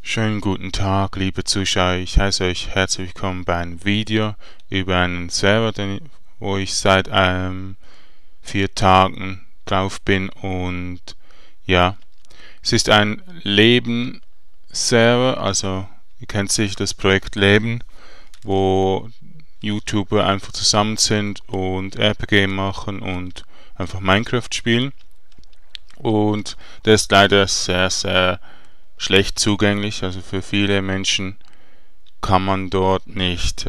Schönen guten Tag, liebe Zuschauer. Ich heiße euch herzlich willkommen bei einem Video über einen Server, wo ich seit 4 Tagen drauf bin. Und ja, es ist ein Leben-Server, also ihr kennt sicher das Projekt Leben, wo YouTuber einfach zusammen sind und RPG machen und einfach Minecraft spielen. Und der ist leider sehr, sehr schlecht zugänglich, also für viele Menschen kann man dort nicht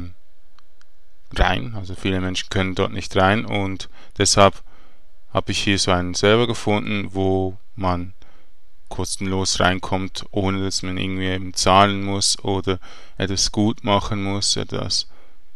rein, also viele Menschen können dort nicht rein, und deshalb habe ich hier so einen Server gefunden, wo man kostenlos reinkommt, ohne dass man irgendwie eben zahlen muss oder etwas gut machen muss, etwas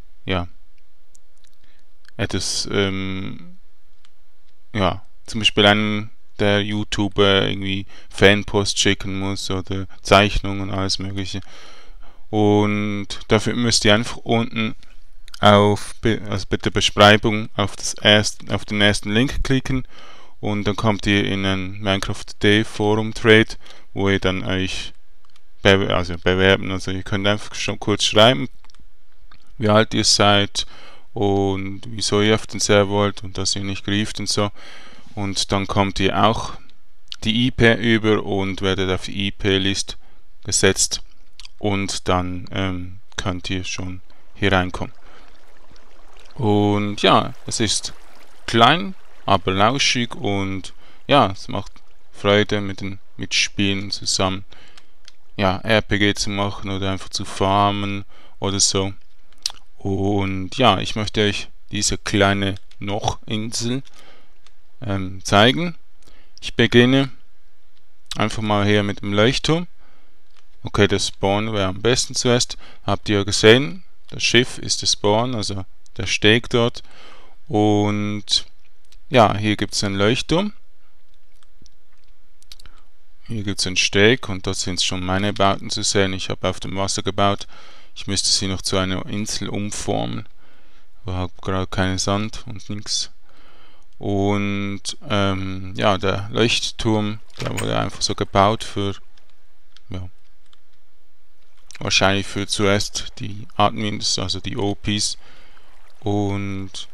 zum Beispiel der YouTuber irgendwie Fanpost schicken muss oder Zeichnungen, alles mögliche. Und dafür müsst ihr einfach unten auf der Beschreibung auf den ersten Link klicken, und dann kommt ihr in ein Minecraft.de Forum Trade, wo ihr dann euch bewerben. Also ihr könnt einfach schon kurz schreiben, wie alt ihr seid und wieso ihr auf den Server wollt und dass ihr nicht grieft und so. Und dann kommt ihr auch die IP über und werdet auf die IP-List gesetzt, und dann könnt ihr schon hier reinkommen. Und ja, es ist klein, aber lauschig, und ja, es macht Freude, mit den Mitspielen zusammen RPG zu machen oder einfach zu farmen oder so. Und ja, ich möchte euch diese kleine Insel zeigen. Ich beginne einfach mal hier mit dem Leuchtturm. Okay, das Spawn wäre am besten zuerst. Habt ihr gesehen, das Schiff ist der Spawn, also der Steg dort. Und ja, hier gibt es einen Leuchtturm. Hier gibt es einen Steg, und dort sind schon meine Bauten zu sehen. Ich habe auf dem Wasser gebaut. Ich müsste sie noch zu einer Insel umformen. Ich habe gerade keinen Sand und nichts. Und der Leuchtturm, der wurde einfach so gebaut wahrscheinlich für zuerst die Admins, also die OPs. Und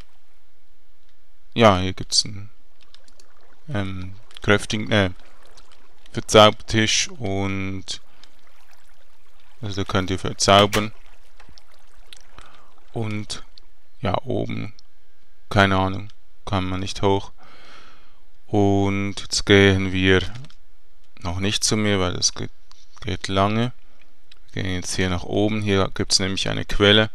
ja, hier gibt es einen Verzaubertisch, und also da könnt ihr verzaubern. Und ja, oben, keine Ahnung, kann man nicht hoch. Und jetzt gehen wir noch nicht zu mir, weil das geht lange. Wir gehen jetzt hier nach oben. Hier gibt es nämlich eine Quelle.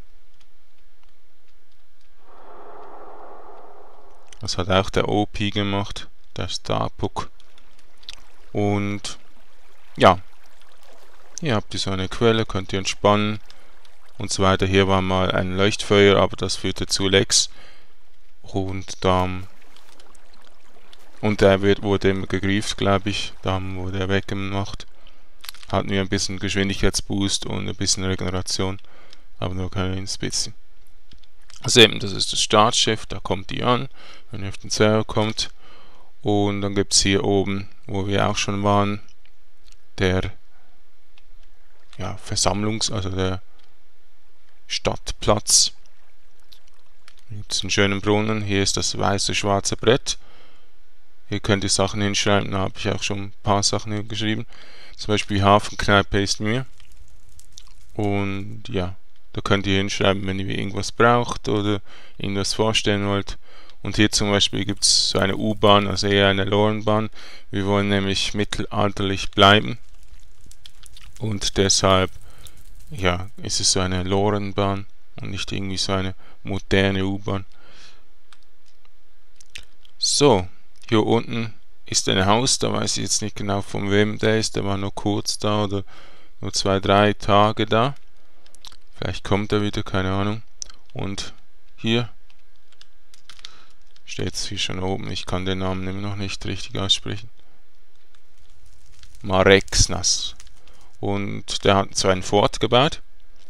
Das hat auch der OP gemacht, der Starpuck. Und ja, hier habt ihr so eine Quelle, könnt ihr entspannen und so weiter. Hier war mal ein Leuchtfeuer, aber das führte zu Lecks, und der wurde immer gegrieft, glaube ich. Dann wurde er weggemacht. Hatten wir ein bisschen Geschwindigkeitsboost und ein bisschen Regeneration, aber nur kein bisschen. Also eben, das ist das Startschiff, da kommt ihr an, wenn ihr auf den Server kommt. Und dann gibt es hier oben, wo wir auch schon waren, der also der Stadtplatz. Hier gibt es einen schönen Brunnen, hier ist das weiße schwarze Brett. Hier könnt ihr Sachen hinschreiben, da habe ich auch schon ein paar Sachen hingeschrieben. Zum Beispiel Hafenkneipe ist mir. Und ja, da könnt ihr hinschreiben, wenn ihr irgendwas braucht oder irgendwas vorstellen wollt. Und hier zum Beispiel gibt es so eine U-Bahn, also eher eine Lorenbahn. Wir wollen nämlich mittelalterlich bleiben. Und deshalb ist es so eine Lorenbahn und nicht irgendwie so eine moderne U-Bahn. So, hier unten ist ein Haus, da weiß ich jetzt nicht genau von wem der ist, der war nur kurz da oder nur 2-3 Tage da. Vielleicht kommt er wieder, keine Ahnung. Und hier steht es hier schon oben, ich kann den Namen immer noch nicht richtig aussprechen. Marexnas. Und der hat so einen Fort gebaut.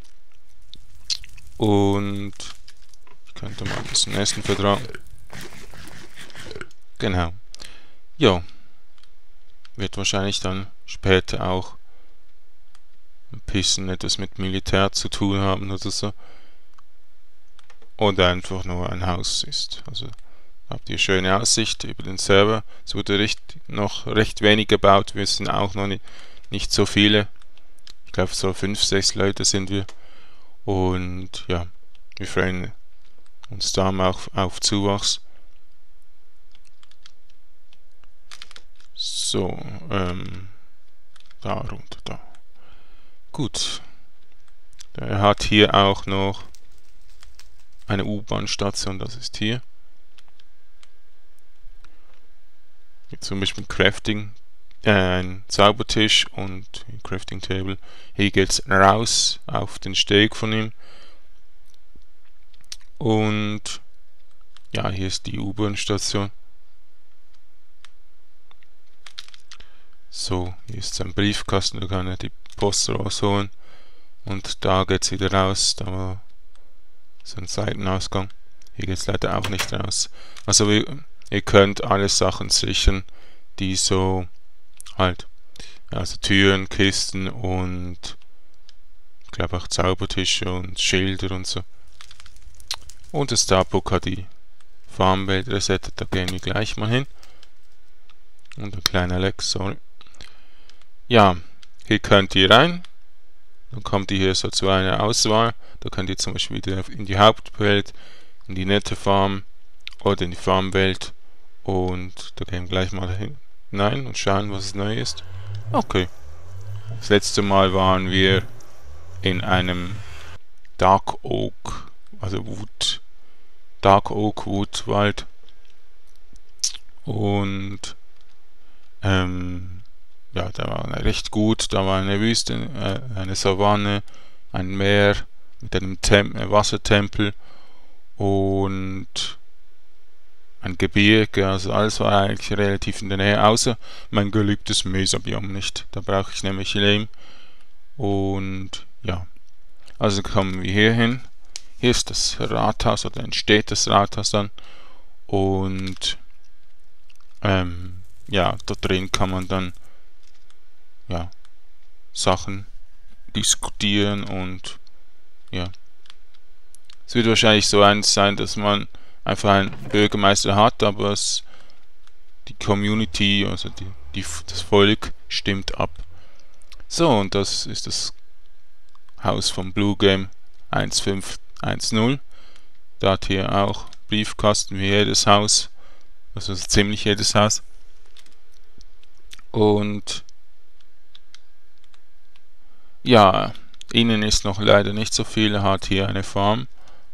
Und ich könnte mal ein bisschen Essen vertragen. Genau. Ja. Wird wahrscheinlich dann später auch ein bisschen etwas mit Militär zu tun haben oder so. Oder einfach nur ein Haus ist. Also habt ihr schöne Aussicht über den Server. Es wurde noch recht wenig gebaut. Wir sind auch noch nicht so viele. Ich glaube so 5, 6 Leute sind wir. Und ja, wir freuen uns da auch auf Zuwachs. So, da runter, da. Gut. Er hat hier auch noch eine U-Bahn-Station, das ist hier. Hier zum Beispiel Crafting, ein Zaubertisch und ein Crafting Table. Hier geht's raus auf den Steg von ihm. Und ja, hier ist die U-Bahn-Station. So, hier ist sein Briefkasten, da kann er die Post rausholen. Und da geht's wieder raus, da war so ein Seitenausgang. Hier geht's leider auch nicht raus. Also ihr könnt alle Sachen sichern, die so halt, also Türen, Kisten und ich glaube auch Zaubertische und Schilder und so. Und das Starbook hat die Farmwelt resettet, da gehen wir gleich mal hin. Und ein kleiner Leck, sorry. Ja, hier könnt ihr rein. Dann kommt ihr hier so zu einer Auswahl. Da könnt ihr zum Beispiel wieder in die Hauptwelt, in die nette Farm oder in die Farmwelt. Und da gehen wir gleich mal hinein und schauen, was neu ist. Okay. Das letzte Mal waren wir in einem Dark Oak, also Dark Oak Wood Wald. Und ja, da war recht gut. Da war eine Wüste, eine Savanne, ein Meer mit einem Wassertempel und ein Gebirge. Also alles war eigentlich relativ in der Nähe, außer mein geliebtes Mesobiom nicht. Da brauche ich nämlich Lehm. Und ja, also kommen wir hier hin. Hier ist das Rathaus, oder entsteht das Rathaus dann. Und ja, da drin kann man dann ja, Sachen diskutieren und ja. Es wird wahrscheinlich so eins sein, dass man einfach einen Bürgermeister hat, aber die Community, also das Volk stimmt ab. So, und das ist das Haus vom Blue Game 1510. Da hat hier auch Briefkasten wie jedes Haus, also ziemlich jedes Haus. Und ja, innen ist noch leider nicht so viel. Er hat hier eine Farm.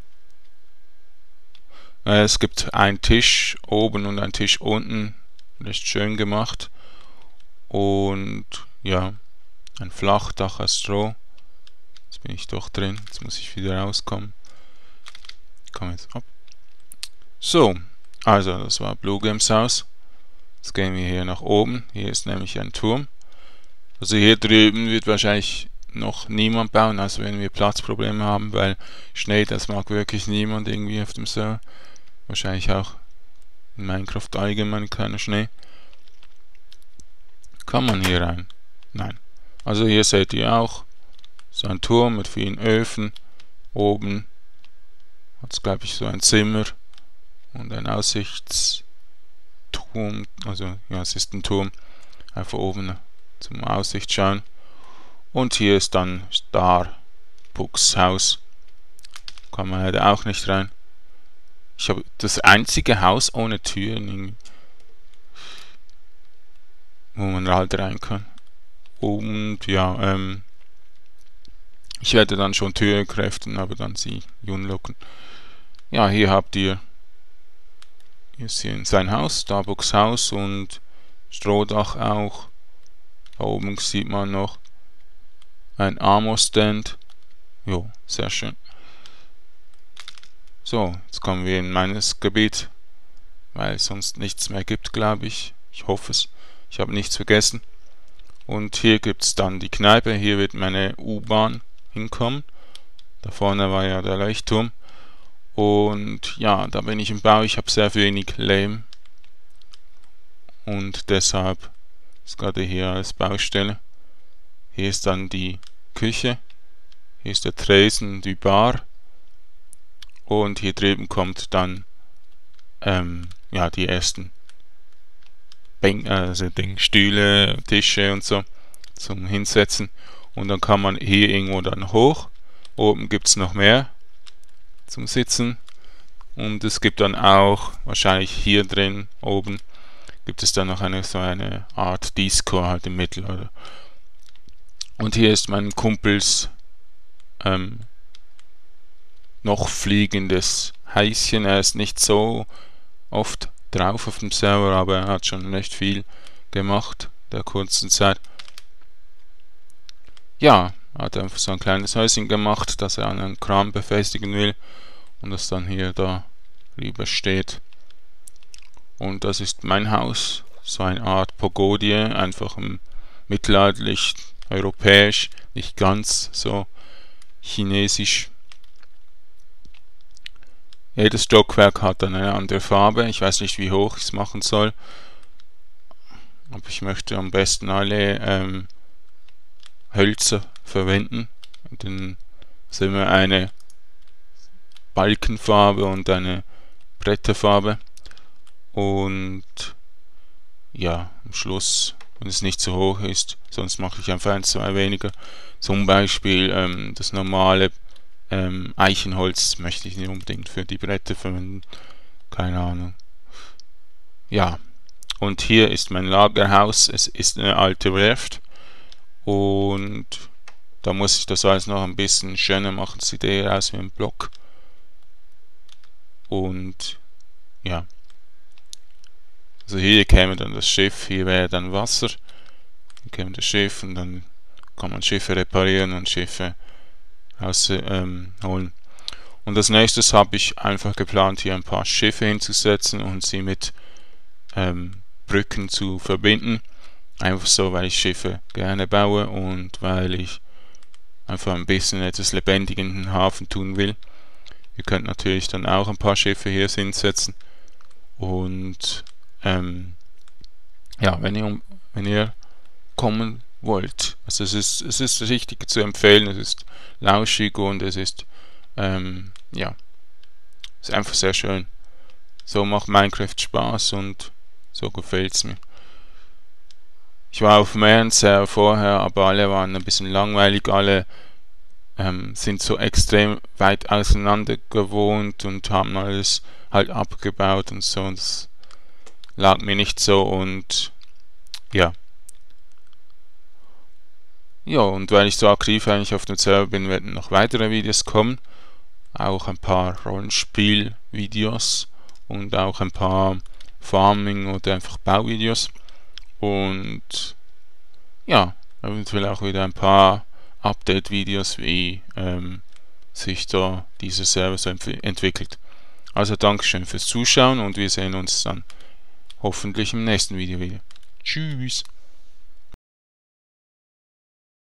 Es gibt einen Tisch oben und einen Tisch unten. Recht schön gemacht. Und ja, ein Flachdach aus Stroh. Jetzt bin ich doch drin. Jetzt muss ich wieder rauskommen. Ich komme jetzt ab. So, also das war Blue Games Haus. Jetzt gehen wir hier nach oben. Hier ist nämlich ein Turm. Also hier drüben wird wahrscheinlich noch niemand bauen, also wenn wir Platzprobleme haben, weil Schnee, das mag wirklich niemand irgendwie auf dem Server. Wahrscheinlich auch in Minecraft allgemein keiner Schnee. Kann man hier rein? Nein. Also hier seht ihr auch so ein Turm mit vielen Öfen. Oben hat es, glaube ich, so ein Zimmer und ein Aussichtsturm. Also ja, es ist ein Turm. Einfach oben zum Aussicht schauen. Und hier ist dann Starbucks Haus. Kann man leider auch nicht rein. Ich habe das einzige Haus ohne Türen, wo man halt rein kann. Und ja, ich werde dann schon Türen craften, aber dann sie unlocken. Ja, hier habt ihr hier sein Haus, Starbucks Haus und Strohdach auch. Da oben sieht man noch ein Armor-Stand. Jo, sehr schön. So, jetzt kommen wir in meines Gebiet, weil es sonst nichts mehr gibt, glaube ich. Ich hoffe es. Ich habe nichts vergessen. Und hier gibt es dann die Kneipe. Hier wird meine U-Bahn hinkommen. Da vorne war ja der Leuchtturm. Und ja, da bin ich im Bau. Ich habe sehr wenig Lehm. Und deshalb ist gerade hier als Baustelle. Hier ist dann die Küche. Hier ist der Tresen, die Bar. Und hier drüben kommt dann ja, die ersten Stühle, Tische und so zum Hinsetzen. Und dann kann man hier irgendwo dann hoch. Oben gibt es noch mehr zum Sitzen. Und es gibt dann auch, wahrscheinlich hier drin, oben, gibt es dann noch so eine Art Disco halt im Mittelalter. Und hier ist mein Kumpels noch fliegendes Häuschen. Er ist nicht so oft drauf auf dem Server, aber er hat schon recht viel gemacht der kurzen Zeit. Ja, er hat einfach so ein kleines Häuschen gemacht, das er an einen Kran befestigen will und das dann hier da rüber steht. Und das ist mein Haus, so eine Art Pagodie, einfach mittelalterlich, europäisch, nicht ganz so chinesisch. Jedes Stockwerk hat dann eine andere Farbe. Ich weiß nicht, wie hoch ich es machen soll. Aber ich möchte am besten alle Hölzer verwenden. Dann sehen wir eine Balkenfarbe und eine Bretterfarbe. Und ja, am Schluss, wenn es nicht zu hoch ist, sonst mache ich einfach 1, 2 weniger. Zum Beispiel das normale Eichenholz möchte ich nicht unbedingt für die Bretter verwenden. Keine Ahnung. Ja, und hier ist mein Lagerhaus. Es ist eine alte Werft. Und da muss ich das alles noch ein bisschen schöner machen. Sieht eher aus wie ein Block. Und ja. Also hier käme dann das Schiff, hier wäre dann Wasser. Hier käme das Schiff und dann kann man Schiffe reparieren und Schiffe holen. Und als nächstes habe ich einfach geplant, hier ein paar Schiffe hinzusetzen und sie mit Brücken zu verbinden. Einfach so, weil ich Schiffe gerne baue und weil ich einfach ein bisschen etwas lebendig in den Hafen tun will. Ihr könnt natürlich dann auch ein paar Schiffe hier hinsetzen. Und ja, wenn ihr kommen wollt. Also es ist richtig zu empfehlen, es ist lauschig und es ist ja, ist einfach sehr schön. So macht Minecraft Spaß und so gefällt es mir. Ich war auf mehreren Server vorher, aber alle waren ein bisschen langweilig, alle sind so extrem weit auseinander gewohnt und haben alles halt abgebaut und so, und das lag mir nicht so und ja. Ja, und weil ich so aktiv eigentlich auf dem Server bin, werden noch weitere Videos kommen. Auch ein paar Rollenspiel-Videos und auch ein paar Farming- oder einfach Bauvideos. Und ja, eventuell auch wieder ein paar Update-Videos, wie sich da dieser Server so entwickelt. Also Dankeschön fürs Zuschauen und wir sehen uns dann hoffentlich im nächsten Video wieder. Tschüss!